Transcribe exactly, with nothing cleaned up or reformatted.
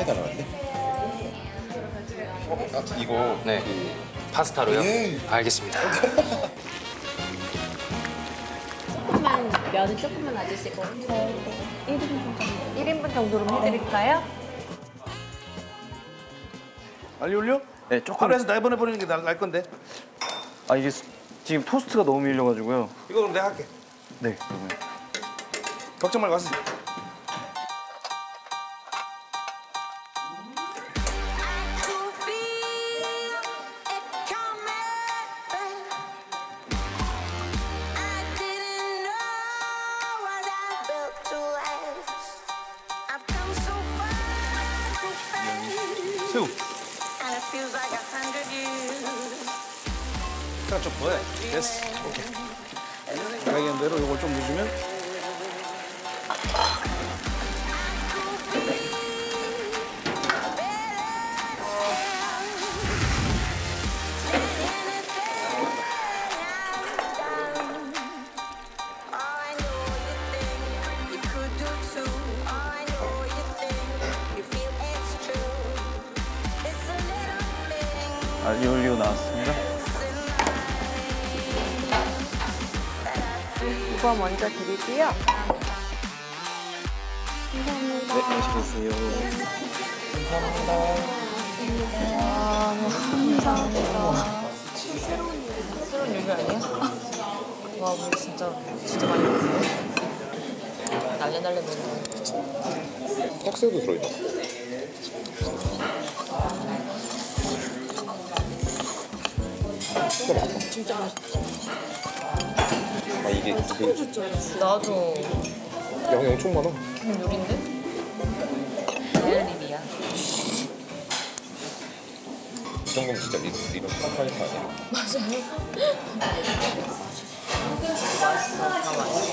하나가 나왔네. 어, 아, 이거 네. 그... 파스타로요? 예. 알겠습니다. 조금만 면을 조금만 놔주시고 일 인분 정도 일 인분 정도로 해드릴까요? 알리올리오? 네, 조금. 하루에서 날 보내버리는 게 날 건데. 아 이게 지금 토스트가 너무 밀려가지고요. 이거 그럼 내가 할게. 네. 그러면. 걱정 말고 하세요. 새우. 자, 좀 부어. 됐어. 오케이. 내가 얘기한 대로 이걸 좀 넣어주면. 알리올리오 나왔습니다. 이거 먼저 드리고요. 감사합니다. 네, 맛있게 드세요. 감사합니다. 감사합니다. 새로운 요리, 새로운 요리 아니야? 와, 우리 진짜 진짜 많이 먹는데? 날래 날래 먹는. 떡새우도 들어있다. 진짜 맛있다. 아 이게 그... 나도 양이 엄청 많아. 그냥 요리인데? 레알림이야. 이 정도면 진짜 리, 리본 팝파이타 아니야? 맞아요. 맛있어, 다 맛있어.